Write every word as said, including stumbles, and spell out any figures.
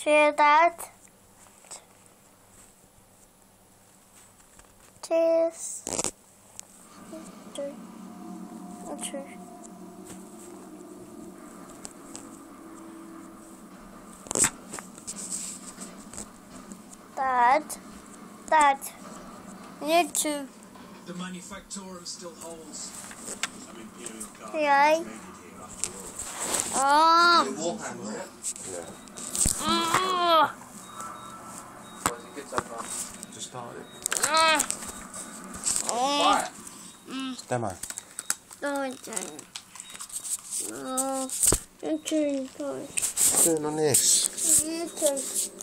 Share that. Cheers. Two. Two. Dad. Dad. You need to. The manufactorum still holds. Some imperial guard. Yeah. Oh. The wall panel, yeah? Yeah. Oh. Was it good so far? Just started. Oh. It's demo. No, don't. No. Don't do it, guys. What's doing on this? You too.